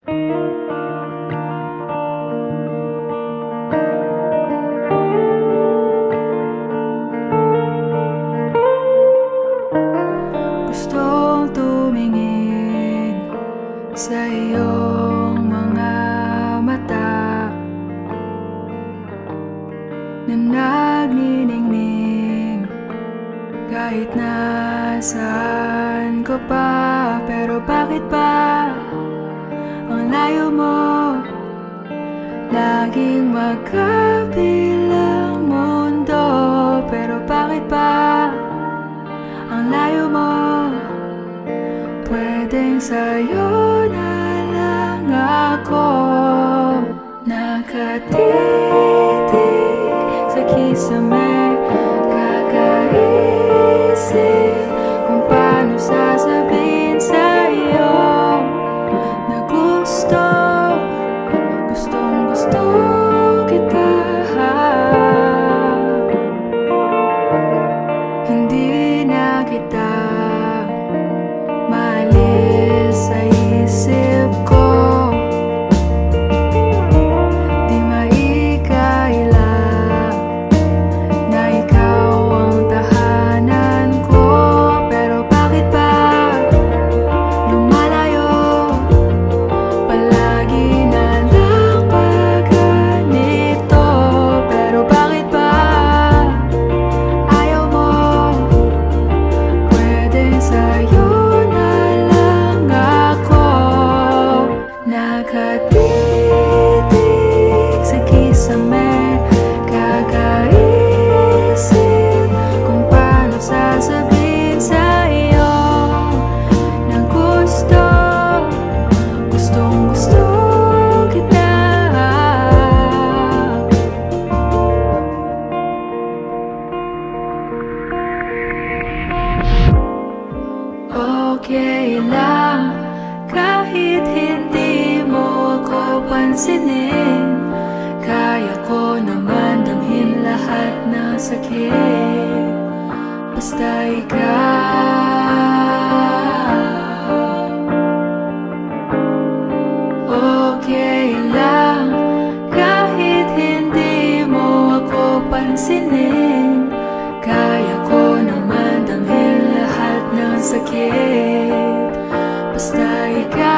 Gustong tumingin sa iyong mga mata na nagniningning kahit nasaan ko pa. Pero bakit ba ang layo mo? Laging magkabilang mundo. Pero bakit ba ang layo mo? Pwedeng sa'yo na lang ako nakatitig sa kisame, kakaisip kung paano sasabihin sa'yo na gustong gusto kita. Hindi na kita maalis sa isip ko. Di maikaila na ikaw ang tahanan ko. Pero bakit ba lumalayo? Palagi na lang ba ganito? Pero bakit ba ayaw mo? Pwedeng sa'yo na lang ako nakatitig sa kisame, kakaisip kung paano sasabihin sa'yo na gustong gusto kita. Okay lang kahit hindi mo ako pansinin. Kaya ko naman damhin lahat ng sakit basta ikaw. Okay lang kahit hindi mo ako pansinin. Kaya ko naman damhin lahat ng sakit basta ikaw.